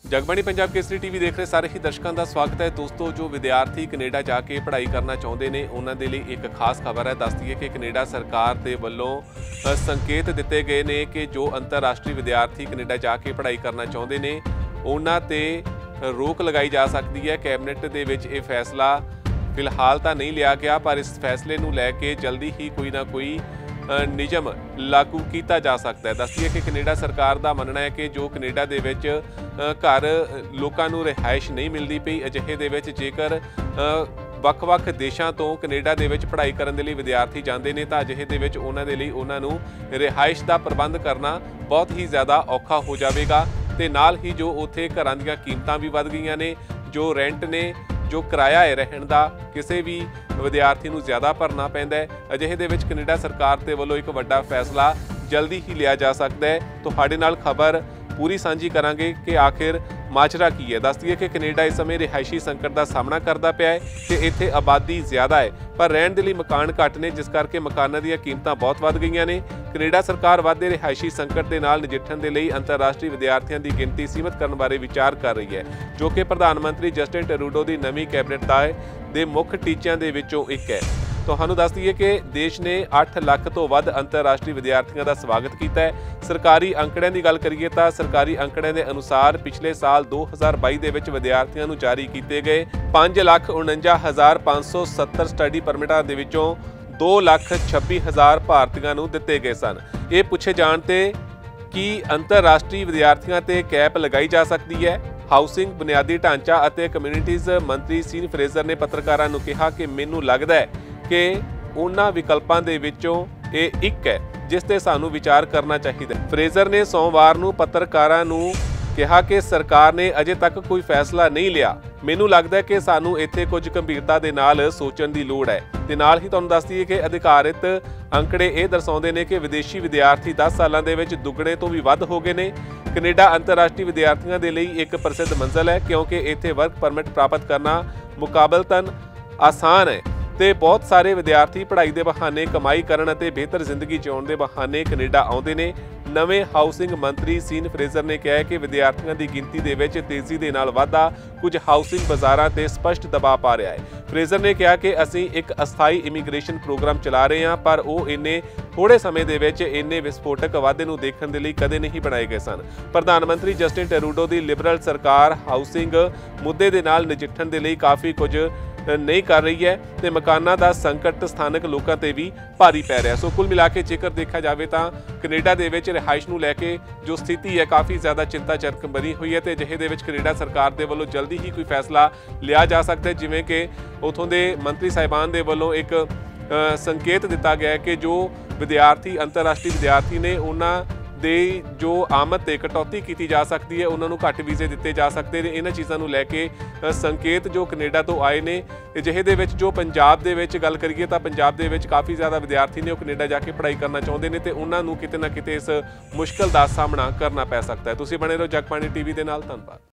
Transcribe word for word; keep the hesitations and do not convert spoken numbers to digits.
Jagbani Punjab Kesari TV ਦੇਖ ਰਹੇ ਸਾਰੇ ਹੀ ਦਰਸ਼ਕਾਂ ਦਾ ਸਵਾਗਤ ਹੈ। ਦੋਸਤੋ, ਜੋ ਵਿਦਿਆਰਥੀ ਕੈਨੇਡਾ ਜਾ ਕੇ ਪੜ੍ਹਾਈ ਕਰਨਾ ਚਾਹੁੰਦੇ ਨੇ ਉਹਨਾਂ ਦੇ ਲਈ ਇੱਕ ਖਾਸ ਖਬਰ ਹੈ। ਦੱਸ ਦਈਏ ਕਿ ਕੈਨੇਡਾ ਸਰਕਾਰ ਦੇ ਵੱਲੋਂ ਸੰਕੇਤ ਦਿੱਤੇ ਗਏ ਨੇ ਕਿ ਜੋ ਅੰਤਰਰਾਸ਼ਟਰੀ ਵਿਦਿਆਰਥੀ ਕੈਨੇਡਾ ਜਾ ਕੇ ਪੜ੍ਹਾਈ ਕਰਨਾ ਚਾਹੁੰਦੇ ਨੇ ਉਹਨਾਂ ਤੇ ਰੋਕ ਲਗਾਈ ਜਾ ਸਕਦੀ ਹੈ। ਕੈਬਨਿਟ ਦੇ ਵਿੱਚ ਇਹ ਫੈਸਲਾ ਫਿਲਹਾਲ ਤਾਂ ਨਹੀਂ ਲਿਆ ਗਿਆ, ਪਰ ਇਸ ਫੈਸਲੇ ਨੂੰ ਲੈ ਕੇ ਜਲਦੀ ਹੀ ਕੋਈ ਨਾ ਕੋਈ ਨਿਯਮ ਲਾਗੂ ਕੀਤਾ ਜਾ ਸਕਦਾ ਹੈ। ਦੱਸੀਏ ਕਿ ਕੈਨੇਡਾ ਸਰਕਾਰ ਦਾ ਮੰਨਣਾ ਹੈ ਕਿ ਜੋ ਕੈਨੇਡਾ ਦੇ ਵਿੱਚ ਘਰ ਲੋਕਾਂ ਨੂੰ ਰਿਹਾਇਸ਼ ਨਹੀਂ ਮਿਲਦੀ ਪਈ, ਅਜਿਹੇ ਦੇ ਵਿੱਚ ਜੇਕਰ ਵੱਖ-ਵੱਖ ਦੇਸ਼ਾਂ ਤੋਂ ਕੈਨੇਡਾ ਦੇ ਵਿੱਚ ਪੜ੍ਹਾਈ ਕਰਨ ਦੇ ਲਈ ਵਿਦਿਆਰਥੀ ਜਾਂਦੇ ਨੇ ਤਾਂ ਅਜਿਹੇ ਦੇ ਵਿੱਚ ਉਹਨਾਂ ਦੇ ਲਈ ਉਹਨਾਂ ਨੂੰ ਰਿਹਾਇਸ਼ ਦਾ ਪ੍ਰਬੰਧ ਕਰਨਾ ਬਹੁਤ ਹੀ ਜ਼ਿਆਦਾ ਔਖਾ ਹੋ ਜਾਵੇਗਾ ਤੇ ਨਾਲ ਹੀ ਜੋ ਉੱਥੇ ਘਰਾਂ ਦੀਆਂ ਕੀਮਤਾਂ ਵੀ ਵੱਧ ਗਈਆਂ ਨੇ, ਜੋ ਰੈਂਟ ਨੇ, ਜੋ ਕਿਰਾਇਆ ਹੈ ਰਹਿਣ ਦਾ, ਕਿਸੇ ਵੀ ਵਿਦਿਆਰਥੀ ਨੂੰ ਜ਼ਿਆਦਾ ਭਰਨਾ ਪੈਂਦਾ ਹੈ। ਅਜਿਹੇ ਦੇ ਵਿੱਚ ਕੈਨੇਡਾ ਸਰਕਾਰ ਦੇ ਵੱਲੋਂ ਇੱਕ ਵੱਡਾ ਫੈਸਲਾ ਜਲਦੀ ਹੀ ਲਿਆ ਜਾ ਸਕਦਾ ਹੈ। ਤੁਹਾਡੇ ਨਾਲ ਖਬਰ ਪੂਰੀ ਸਾਂਝੀ ਕਰਾਂਗੇ ਕਿ ਆਖਿਰ ਮਾਜਰਾ ਕੀ ਹੈ। ਦੱਸ ਦਈਏ ਕਿ ਕੈਨੇਡਾ ਇਸ ਸਮੇਂ ਰਿਹਾਇਸ਼ੀ ਸੰਕਟ ਦਾ ਸਾਹਮਣਾ ਕਰਦਾ ਪਿਆ ਹੈ ਤੇ ਇੱਥੇ ਆਬਾਦੀ ਜ਼ਿਆਦਾ ਹੈ ਪਰ ਰਹਿਣ ਦੇ ਲਈ ਮਕਾਨ ਘੱਟ ਨੇ, ਜਿਸ ਕਰਕੇ ਮਕਾਨਾਂ ਦੀਆਂ ਕੀਮਤਾਂ ਬਹੁਤ ਵੱਧ ਗਈਆਂ ਨੇ। ਕੈਨੇਡਾ ਸਰਕਾਰ ਵੱਧਦੇ ਰਿਹਾਇਸ਼ੀ ਸੰਕਟ ਦੇ ਨਾਲ ਨਜਿੱਠਣ ਦੇ ਲਈ ਅੰਤਰਰਾਸ਼ਟਰੀ ਵਿਦਿਆਰਥੀਆਂ ਦੀ ਗਿਣਤੀ ਸੀਮਿਤ ਕਰਨ ਬਾਰੇ ਵਿਚਾਰ ਕਰ ਰਹੀ ਹੈ, ਜੋ ਕਿ ਪ੍ਰਧਾਨ ਮੰਤਰੀ ਜਸਟਿਨ ਟਰੂਡੋ ਦੀ ਨਵੀਂ ਕੈਬਨਿਟ ਦਾ ਦੇ ਮੁੱਖ ਟੀਚਿਆਂ ਦੇ ਵਿੱਚੋਂ ਇੱਕ ਹੈ। ਤੁਹਾਨੂੰ ਦੱਸ ਦਈਏ ਕਿ ਦੇਸ਼ ਨੇ ਅੱਠ ਲੱਖ ਤੋਂ ਵੱਧ ਅੰਤਰਰਾਸ਼ਟਰੀ ਵਿਦਿਆਰਥੀਆਂ ਦਾ ਸਵਾਗਤ ਕੀਤਾ ਹੈ। ਸਰਕਾਰੀ ਅੰਕੜਿਆਂ ਦੀ ਗੱਲ ਕਰੀਏ ਤਾਂ ਸਰਕਾਰੀ ਅੰਕੜਿਆਂ ਦੇ ਅਨੁਸਾਰ ਪਿਛਲੇ ਸਾਲ ਦੋ ਹਜ਼ਾਰ ਬਾਈ ਦੇ ਵਿੱਚ ਵਿਦਿਆਰਥੀਆਂ ਨੂੰ ਜਾਰੀ ਕੀਤੇ ਗਏ ਪੰਜ ਲੱਖ ਉਣੰਜਾ ਹਜ਼ਾਰ ਪੰਜ ਸੌ ਸੱਤਰ ਸਟੱਡੀ ਪਰਮਿਟਾਂ ਦੇ ਵਿੱਚੋਂ ਦੋ ਲੱਖ ਛੱਬੀ ਹਜ਼ਾਰ ਭਾਰਤੀਆਂ ਨੂੰ ਦਿੱਤੇ ਗਏ ਸਨ। ਇਹ ਪੁੱਛੇ ਜਾਣ ਤੇ ਕਿ ਅੰਤਰਰਾਸ਼ਟਰੀ ਵਿਦਿਆਰਥੀਆਂ ਤੇ ਕੈਪ ਲਗਾਈ ਜਾ ਸਕਦੀ ਹੈ। ਹਾਊਸਿੰਗ, ਬੁਨਿਆਦੀ ਢਾਂਚਾ ਅਤੇ ਕਮਿਊਨਿਟੀਜ਼ ਮੰਤਰੀ ਸੀਨ ਫਰੇਜ਼ਰ ਨੇ ਪੱਤਰਕਾਰਾਂ ਨੂੰ ਕਿਹਾ ਕਿ ਮੈਨੂੰ ਲੱਗਦਾ ਹੈ ਕਿ ਉਹਨਾਂ ਵਿਕਲਪਾਂ ਦੇ ਵਿੱਚੋਂ ਇਹ ਇੱਕ ਹੈ ਜਿਸ ਤੇ ਸਾਨੂੰ ਵਿਚਾਰ ਕਰਨਾ ਚਾਹੀਦਾ ਹੈ। ਫਰੇਜ਼ਰ ਨੇ ਸੋਮਵਾਰ ਨੂੰ ਪੱਤਰਕਾਰਾਂ ਨੂੰ ਕਿਹਾ ਕਿ ਸਰਕਾਰ ਨੇ ਅਜੇ ਤੱਕ ਕੋਈ ਫੈਸਲਾ ਨਹੀਂ ਲਿਆ। ਮੈਨੂੰ ਲੱਗਦਾ ਹੈ ਕਿ ਸਾਨੂੰ ਇੱਥੇ ਕੁਝ ਗੰਭੀਰਤਾ ਦੇ ਨਾਲ ਸੋਚਣ ਦੀ ਲੋੜ ਹੈ। ਤੇ ਨਾਲ ਹੀ ਤੁਹਾਨੂੰ ਦੱਸ ਦਈਏ ਕਿ ਅਧਿਕਾਰਿਤ ਅੰਕੜੇ ਇਹ ਦਰਸਾਉਂਦੇ ਨੇ ਕਿ ਵਿਦੇਸ਼ੀ ਵਿਦਿਆਰਥੀ ਦਸ ਸਾਲਾਂ ਦੇ ਵਿੱਚ ਦੁੱਗਣੇ ਤੋਂ ਵੀ ਵੱਧ ਹੋ ਗਏ ਨੇ। ਕੈਨੇਡਾ ਅੰਤਰਰਾਸ਼ਟਰੀ ਵਿਦਿਆਰਥੀਆਂ ਦੇ ਲਈ ਇੱਕ ਪ੍ਰਸਿੱਧ ਮੰਜ਼ਿਲ ਹੈ ਕਿਉਂਕਿ ਇੱਥੇ ਵਰਕ ਪਰਮਿਟ ਪ੍ਰਾਪਤ ਕਰਨਾ ਮੁਕਾਬਲਤਨ ਆਸਾਨ ਹੈ ਤੇ ਬਹੁਤ ਸਾਰੇ ਵਿਦਿਆਰਥੀ ਪੜ੍ਹਾਈ ਦੇ ਬਹਾਨੇ ਕਮਾਈ ਕਰਨ ਅਤੇ ਬਿਹਤਰ ਜ਼ਿੰਦਗੀ ਜਿਉਣ ਦੇ ਬਹਾਨੇ ਕੈਨੇਡਾ ਆਉਂਦੇ ਨੇ। ਨਵੇਂ ਹਾਊਸਿੰਗ ਮੰਤਰੀ ਸੀਨ ਫਰੇਜ਼ਰ ਨੇ ਕਿਹਾ ਕਿ ਵਿਦਿਆਰਥੀਆਂ ਦੀ ਗਿਣਤੀ ਦੇ ਵਿੱਚ ਤੇਜ਼ੀ ਦੇ ਨਾਲ ਵਾਧਾ ਕੁਝ ਹਾਊਸਿੰਗ ਬਾਜ਼ਾਰਾਂ ਤੇ ਸਪਸ਼ਟ ਦਬਾਅ ਪਾ ਰਿਹਾ ਹੈ। ਫਰੇਜ਼ਰ ਨੇ ਕਿਹਾ ਕਿ ਅਸੀਂ ਇੱਕ ਅਸਥਾਈ ਇਮੀਗ੍ਰੇਸ਼ਨ ਪ੍ਰੋਗਰਾਮ ਚਲਾ ਰਹੇ ਹਾਂ ਪਰ ਉਹ ਇੰਨੇ ਥੋੜੇ ਸਮੇਂ ਦੇ ਵਿੱਚ ਇੰਨੇ ਵਿਸਫੋਟਕ ਵਾਧੇ ਨੂੰ ਦੇਖਣ ਦੇ ਲਈ ਕਦੇ ਨਹੀਂ ਬਣਾਏ ਗਏ ਸਨ। ਪ੍ਰਧਾਨ ਮੰਤਰੀ ਜਸਟਿਨ ਟਰੂਡੋ ਦੀ ਲਿਬਰਲ ਸਰਕਾਰ ਹਾਊਸਿੰਗ ਮੁੱਦੇ ਦੇ ਨਾਲ ਨਜਿੱਠਣ ਦੇ ਲਈ ਕਾਫੀ ਕੁਝ ਨਹੀਂ ਕਰ ਰਹੀ ਹੈ ਤੇ ਮਕਾਨਾਂ ਦਾ ਸੰਕਟ ਸਥਾਨਕ ਲੋਕਾਂ ਤੇ ਵੀ ਭਾਰੀ ਪੈ ਰਿਹਾ। ਸੋ ਕੁੱਲ ਮਿਲਾ ਕੇ ਜੇਕਰ ਦੇਖਿਆ ਜਾਵੇ ਤਾਂ ਕੈਨੇਡਾ ਦੇ ਵਿੱਚ ਰਿਹਾਇਸ਼ ਨੂੰ ਲੈ ਕੇ ਜੋ ਸਥਿਤੀ ਹੈ ਕਾਫੀ ਜ਼ਿਆਦਾ ਚਿੰਤਾਜਨਕ ਬਣੀ ਹੋਈ ਹੈ ਤੇ ਅਜਿਹੇ ਦੇ ਵਿੱਚ ਕੈਨੇਡਾ ਸਰਕਾਰ ਦੇ ਵੱਲੋਂ ਜਲਦੀ ਹੀ ਕੋਈ ਫੈਸਲਾ ਲਿਆ ਜਾ ਸਕਦਾ ਹੈ, ਜਿਵੇਂ ਕਿ ਉੱਥੋਂ ਦੇ ਮੰਤਰੀ ਸਾਹਿਬਾਨ ਦੇ ਵੱਲੋਂ ਇੱਕ ਸੰਕੇਤ ਦਿੱਤਾ ਗਿਆ ਹੈ ਕਿ ਜੋ ਵਿਦਿਆਰਥੀ ਅੰਤਰਰਾਸ਼ਟਰੀ ਵਿਦਿਆਰਥੀ ਨੇ ਉਹਨਾਂ ਦੇ ਜੋ ਆਮਦ ਤੇ ਕਟੌਤੀ ਕੀਤੀ ਜਾ ਸਕਦੀ ਹੈ, ਉਹਨਾਂ ਨੂੰ ਘੱਟ ਵੀਜ਼ੇ ਦਿੱਤੇ ਜਾ ਸਕਦੇ ਨੇ। ਇਹਨਾਂ ਚੀਜ਼ਾਂ ਨੂੰ ਲੈ ਕੇ ਸੰਕੇਤ ਜੋ ਕੈਨੇਡਾ ਤੋਂ ਆਏ ਨੇ। ਅਜਿਹੇ ਦੇ ਵਿੱਚ ਜੋ ਪੰਜਾਬ ਦੇ ਵਿੱਚ ਗੱਲ ਕਰੀਏ ਤਾਂ ਪੰਜਾਬ ਦੇ ਵਿੱਚ ਕਾਫੀ ਜ਼ਿਆਦਾ ਵਿਦਿਆਰਥੀ ਨੇ ਉਹ ਕੈਨੇਡਾ ਜਾ ਕੇ ਪੜ੍ਹਾਈ ਕਰਨਾ ਚਾਹੁੰਦੇ ਨੇ ਤੇ ਉਹਨਾਂ ਨੂੰ ਕਿਤੇ ਨਾ ਕਿਤੇ ਇਸ ਮੁਸ਼ਕਲ ਦਾ ਸਾਹਮਣਾ ਕਰਨਾ ਪੈ ਸਕਦਾ ਹੈ। ਤੁਸੀਂ ਬਣੇ ਰਹੋ ਜਗਬਾਣੀ ਟੀਵੀ ਦੇ ਨਾਲ। ਧੰਨਵਾਦ।